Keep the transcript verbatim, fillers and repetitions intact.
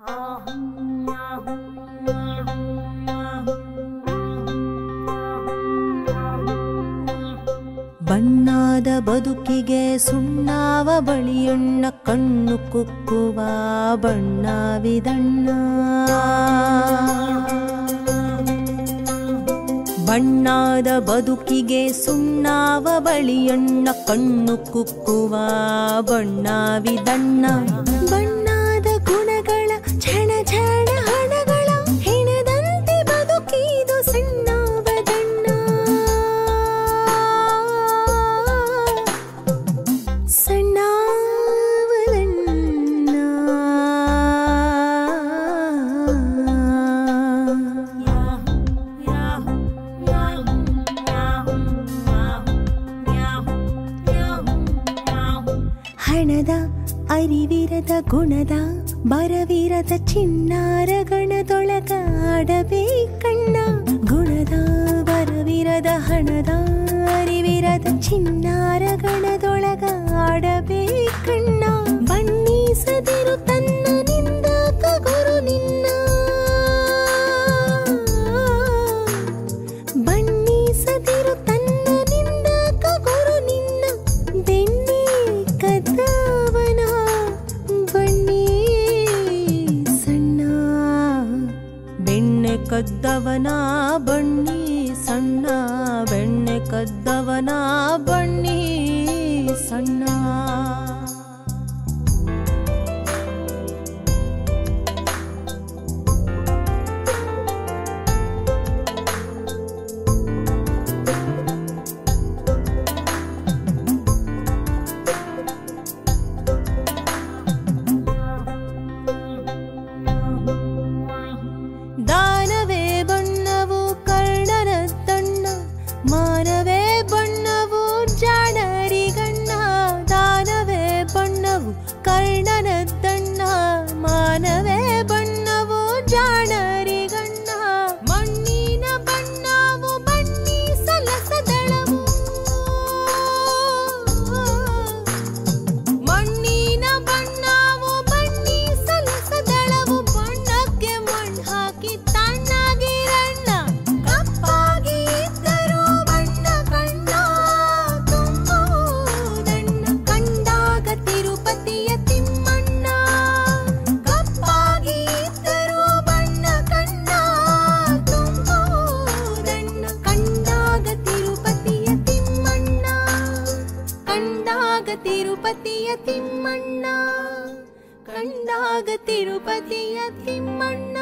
ಬಣ್ಣದ ಬದುಕಿಗೆ ಸುಣ್ಣಾವ ಬಳಿಯಣ್ಣ ಕಣ್ಣು ಕುಕ್ಕುವ ಬಣ್ಣವಿದಣ್ಣ. ಬಣ್ಣದ ಬದುಕಿಗೆ ಸುಣ್ಣಾವ ಬಳಿಯಣ್ಣ ಕಣ್ಣು ಕುಕ್ಕುವ ಬಣ್ಣವಿದಣ್ಣ. ಬಣ್ಣದ ಗುಣಗಳ ಝಣ ಝಣ ಹಣಗಳ ಹೆಣದಂತೆ ಬದುಕಿದು ಸಣ್ಣವದಣ್ಣ. ಸಣ್ಣವದಣ್ಣ ಹಣದ ಅರಿವಿರದ ಗುಣದ ಬರವಿರದ ಚಿನ್ನಾರ ಗಣದೊಳಗ ಆಡಬೇಕಣ್ಣ. ಗುಣದ ಬರವಿರದ ಹಣದ ಅರಿವಿರದ ಚಿನ್ನಾರ ಗಣದೊಳಗ ಆಡಬೇಕಣ್ಣ. ಬಣ್ಣಿಸದಿರು ತನ್ನ ನಿಂದಕ ಗುರು ನಿನ್ನ, ಬಣ್ಣಿಸದಿರು ತನ್ನ ನಿಂದಕ ಗುರು ನಿನ್ನ. ಬೆಣ್ಣೆ ಕದ್ದವನ ಬಣ್ಣಿ ಸಣ್ಣ, ಬೆಣ್ಣೆ ಕದ್ದವನ ಬಣ್ಣಿ ಸಣ್ಣ, ಬೆಣ್ಣೆ ಕದ್ದವನ ಬಣ್ಣಿ ಸಣ್ಣ. ದಾನವೇ ಬಣ್ಣವು ಕರ್ಣನದ್ದಣ್ಣ, ಮಾನವೇ ಬಣ್ಣವು ಜಾಣರಿಗಣ್ಣ. ದಾನವೇ ಬಣ್ಣವು ಕರ್ಣನದ್ದಣ್ಣ, ಮಾನವೇ ಬಣ್ಣವು ಜಾಣರಿಗಣ್ಣ. ಮಣ್ಣಿನ ಬಣ್ಣವು ಬಣ್ಣಿ ಸಲಸದಳವು, ಮಣ್ಣಿನ ಬಣ್ಣವು ಬಣ್ಣಿ ಸಲಸದಳವು. ಬಣ್ಣಕ್ಕೆ ಮಣ್ಣು ಹಾಕಿ ತಣ್ಣಗಿರಣ್ಣ, ಕಪ್ಪಾಗಿ ಇದ್ದರೂ ಬಣ್ಣ ಕಣ್ಣ ತುಂಬುವುದಣ್ಣ. ಕಂಡಾಗ ತಿರುಪತಿಯ ತಿಮ್ಮಣ್ಣ, ಕಪ್ಪಾಗಿ ಇದ್ದರೂ ಬಣ್ಣ ಕಣ್ಣ ತುಂಬುವುದಣ್ಣ. ಕಂಡಾಗ ತಿರುಪತಿಯ ತಿಮ್ಮಣ್ಣ, ಕಂಡಾಗ ತಿರುಪತಿಯ ತಿಮ್ಮಣ್ಣ, ಕಂಡಾಗ ತಿರುಪತಿಯ ತಿಮ್ಮಣ್ಣ.